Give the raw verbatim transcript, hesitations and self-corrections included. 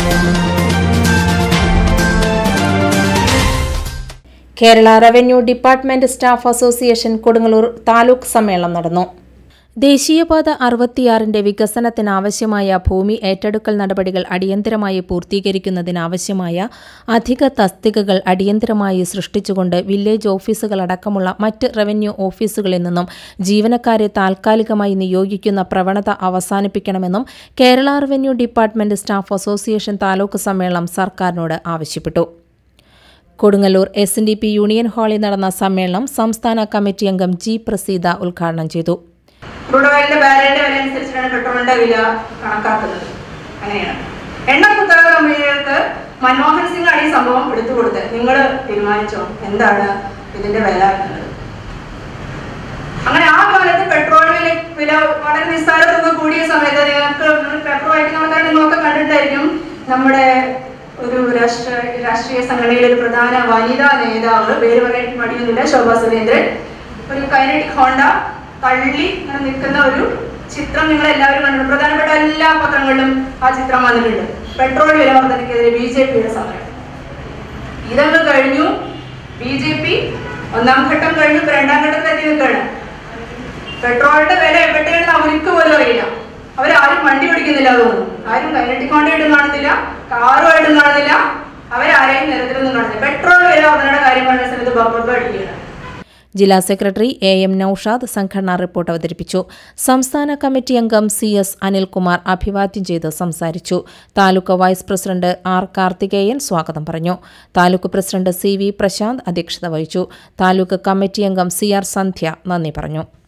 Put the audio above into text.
Kerala revenue department staff association Kodungallur taluk സമ്മേളനം നടന്നു. ദേശീയപാത അറുപത്തിയാറിന്റെ വികസനത്തിനാവശ്യമായ ഭൂമി ഏറ്റെടുക്കൽ നടപടികൾ അടിയന്തരമായി പൂർത്തീകരിക്കുന്നതിനാവശ്യമായ അധിക തസ്തികകൾ അടിയന്തരമായി സൃഷ്ടിച്ചുകൊണ്ട് വില്ലേജ് ഓഫീസുകളടക്കമുള്ള മറ്റ് റവന്യൂ ഓഫീസുകളിൽ നിന്നും ജീവനക്കാരെ താൽക്കാലികമായി നിയോഗിക്കുന്ന പ്രവണത അവസാനിപ്പിക്കണമെന്നും Kerala revenue department staff association taluk സമ്മേളനം സർക്കാരിനോട് ആവശ്യപ്പെട്ടു. Kodungallur S N D P union ഹാളിൽ നടന്ന സമ്മേളനം സംസ്ഥാന കമ്മിറ്റി അംഗം ജി പ്രസീത ഉദ്ഘാടനം ചെയ്തു. ക്രൂഡ് ഓയിലിന്റെ ബാരലിന്റെ വില അനുസരിച്ചാണ് പെട്രോളിന്റെ വില കണക്കാക്കുന്നത്. അങ്ങനെയാണ് എണ്ണ കുത്തക കമ്പനികൾക്ക് മൻമോഹൻ സിംഗ് ആണ് ഈ സംഭവം എടുത്തു കൊടുത്തത്. നിങ്ങൾ തീരുമാനിച്ചോ എന്താണ് ഇതിന്റെ വില എന്നത്. അങ്ങനെ ആ കാലത്ത് പെട്രോൾ വില വില വളരെ നിസ്സാര തുക കൂടിയ സമയത്ത് നിങ്ങൾക്ക് പെട്രോൾ അടിക്കുന്ന ആൾക്കാർ നിങ്ങളൊക്കെ കണ്ടിട്ടായിരിക്കും. നമ്മുടെ ഒരു രാഷ്ട്ര രാഷ്ട്രീയ സംഘടനയിലെ ഒരു പ്രധാന വനിതാ നേതാവ്, പേര് പറയാൻ മടിയൊന്നുമില്ല, ശോഭാ സുരേന്ദ്രൻ, ഒരു കൈനറ്റിക് ഹോണ്ട തള്ളി അങ്ങനെ നിൽക്കുന്ന ഒരു ചിത്രം നിങ്ങൾ എല്ലാവരും കണ്ടു. പ്രധാനപ്പെട്ട എല്ലാ പത്രങ്ങളിലും ആ ചിത്രം വന്നിട്ടുണ്ട്. പെട്രോൾ വില വർധനയ്ക്കെതിരെ ബി ജെ പിയുടെ സമരം. ഇതൊക്കെ കഴിഞ്ഞു. ബി ജെ പി ഒന്നാം ഘട്ടം കഴിഞ്ഞു, രണ്ടാം ഘട്ടത്തിലെത്തി നിൽക്കുകയാണ്. പെട്രോളിന്റെ വില എവിടെയാണെന്ന് അവർക്ക് പോലും അറിയില്ല. അവരാരും വണ്ടി പിടിക്കുന്നില്ല. തോന്നുന്നു ആരും കൈനറ്റിക് ഹോണ്ടയായിട്ടും കാണുന്നില്ല, കാറുമായിട്ടും കാണുന്നില്ല, അവരാരെയും നിരത്തിലൊന്നും കാണുന്നില്ല. പെട്രോൾ വില വർധനയുടെ കാര്യം പറഞ്ഞ സമയത്ത് ബബ്ബ അടിക്കുകയാണ്. ജില്ലാ സെക്രട്ടറി എ എം നൌഷാദ് സംഘടനാ റിപ്പോർട്ട് അവതരിപ്പിച്ചു. സംസ്ഥാന കമ്മിറ്റി അംഗം സി എസ് അനിൽകുമാർ അഭിവാദ്യം ചെയ്ത് സംസാരിച്ചു. Taluk vice president R Karthikeyan സ്വാഗതം പറഞ്ഞു. Taluk president C V Prashanth അധ്യക്ഷത വഹിച്ചു. താലൂക്ക് കമ്മിറ്റി അംഗം സി ആർ സന്ധ്യ നന്ദി പറഞ്ഞു.